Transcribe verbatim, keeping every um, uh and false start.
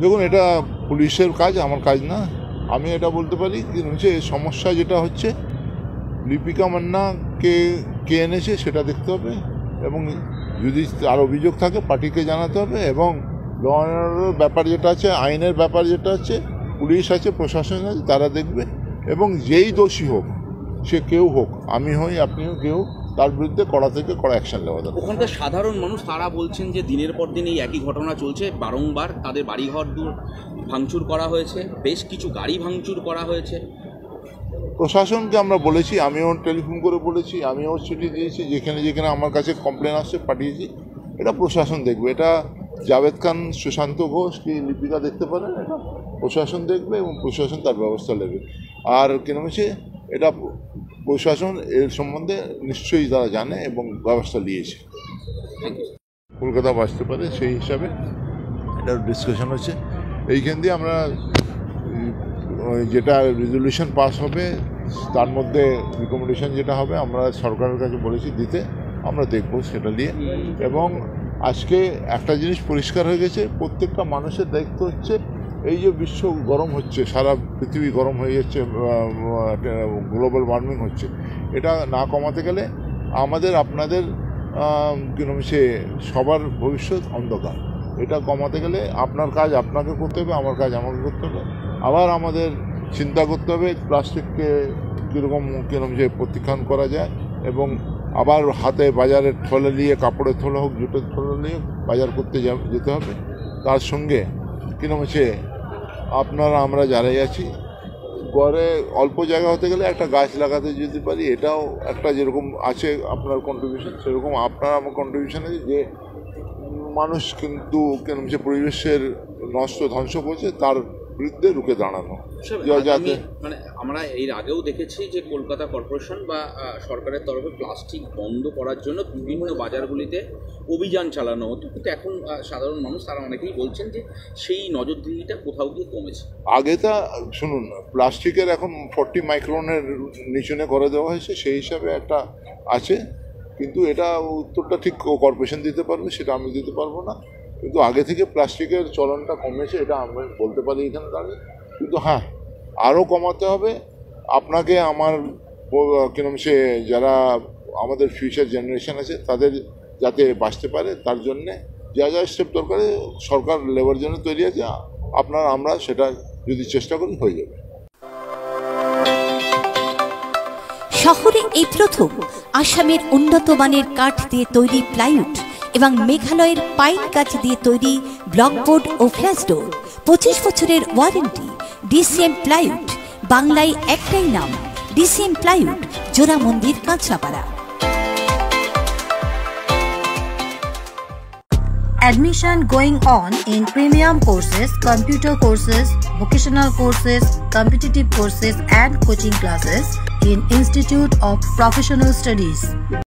দেখুন, এটা পুলিশের কাজ, আমার কাজ না। আমি এটা বলতে পারি যে সমস্যা যেটা হচ্ছে লিপিকা মান্নাকে কে এনেছে সেটা দেখতে হবে, এবং যদি আর অভিযোগ থাকে পার্টিকে জানাতে হবে, এবং ল অ্যান্ড অর্ডারের ব্যাপার যেটা আছে, আইনের ব্যাপার যেটা আছে, পুলিশ আছে, প্রশাসন আছে, তারা দেখবে। এবং যেই দোষী হোক, সে কেউ হোক, আমি হই, আপনিও কেউ, তার বিরুদ্ধে কড়া থেকে কড়া অ্যাকশন নেওয়া দরকার। ওখানকার সাধারণ মানুষ তারা বলছেন যে দিনের পর দিন এই একই ঘটনা চলছে, বারংবার তাদের বাড়িঘর দূর ভাঙচুর করা হয়েছে, বেশ কিছু গাড়ি ভাঙচুর করা হয়েছে। প্রশাসনকে আমরা বলেছি, আমিও টেলিফোন করে বলেছি, আমিও চিঠি দিয়েছি, যেখানে যেখানে আমার কাছে কমপ্লেন আসছে পাঠিয়েছি। এটা প্রশাসন দেখবে। এটা জাভেদ খান, সুশান্ত ঘোষ কি লিপিকা দেখতে পারেন, এটা প্রশাসন দেখবে এবং প্রশাসন তার ব্যবস্থা নেবে। আর কেন হচ্ছে এটা প্রশাসন এর সম্বন্ধে নিশ্চয়ই তারা জানে এবং ব্যবস্থা নিয়েছে। কলকাতা বাঁচতে পারে সেই হিসাবে এটা ডিসকাশন হচ্ছে। এইখান দিয়ে আমরা যেটা রেজলিউশন পাস হবে তার মধ্যে রিকমেন্ডেশন যেটা হবে আমরা সরকারের কাছে বলেছি দিতে, আমরা দেখব সেটা নিয়ে। এবং আজকে একটা জিনিস পরিষ্কার হয়ে গেছে, প্রত্যেকটা মানুষের দায়িত্ব হচ্ছে এই যে বিশ্ব গরম হচ্ছে, সারা পৃথিবী গরম হয়ে যাচ্ছে, গ্লোবাল ওয়ার্মিং হচ্ছে, এটা না কমাতে গেলে আমাদের আপনাদের কিরকম সে সবার ভবিষ্যৎ অন্ধকার। এটা কমাতে গেলে আপনার কাজ আপনাকে করতে হবে, আমার কাজ আমাকে করতে হবে। আবার আমাদের চিন্তা করতে হবে প্লাস্টিককে কীরকম কীরকম যে প্রত্যাখ্যান করা যায়, এবং আবার হাতে বাজারের থলে নিয়ে, কাপড়ের থলে হোক, জুটের থলে নিয়ে বাজার করতে যেতে হবে। তার সঙ্গে কিরকম হচ্ছে আপনারা আমরা যারাই আছি, ঘরে অল্প জায়গা হতে গেলে একটা গাছ লাগাতে যেতে পারি, এটাও একটা যেরকম আছে আপনার কন্ট্রিবিউশন, সেরকম আপনার আমার কন্ট্রিবিউশন আছে যে মানুষ কিন্তু কেন সে পরিবেশের নষ্ট ধ্বংস করছে তার বিরুদ্ধে রুখে দাঁড়ানো। যাতে মানে আমরা এর আগেও দেখেছি যে কলকাতা কর্পোরেশন বা সরকারের তরফে প্লাস্টিক বন্ধ করার জন্য বিভিন্ন বাজারগুলিতে অভিযান চালানো হতো, কিন্তু এখন সাধারণ মানুষ তারা অনেকেই বলছেন যে সেই নজরদারিটা কোথাও গিয়ে কমেছে। আগে তা শুনুন, প্লাস্টিকের এখন ফর্টি মাইক্রনের নিচনে করে দেওয়া হয়েছে, সেই হিসাবে একটা আছে, কিন্তু এটা উত্তরটা ঠিক কর্পোরেশন দিতে পারবে, সেটা আমি দিতে পারবো না। কিন্তু আগে থেকে প্লাস্টিকের চলনটা কমেছে, এটা আমি বলতে পারি এখানে দাঁড়িয়ে। কিন্তু হ্যাঁ, আরও কমাতে হবে। আপনাকে আমার কিরম সে যারা আমাদের ফিউচার জেনারেশন আছে তাদের যাতে বাঁচতে পারে তার জন্যে যা যা স্টেপ দরকার সরকার লেবার জন্য তৈরি আছে, আপনার আমরা সেটা যদি চেষ্টা করি হয়ে যাবে। শহরে এই প্রথম আসামের উন্নত মানের কাঠ দিয়ে তৈরি প্লাইউড এবং মেঘালয়ের পাইন কাঠ দিয়ে তৈরি ব্লকবোর্ড ও ফ্ল্যাশ ডোর, পঁচিশ বছরের ওয়ারেন্টি। ডিসিএম প্লাইউড, বাংলায় একটাই নাম, ডিসিএম প্লাইউড, জোড়া মন্দির, Kanchrapara. Admission going on in premium courses, computer courses, vocational courses, competitive courses and coaching classes in Institute of Professional Studies.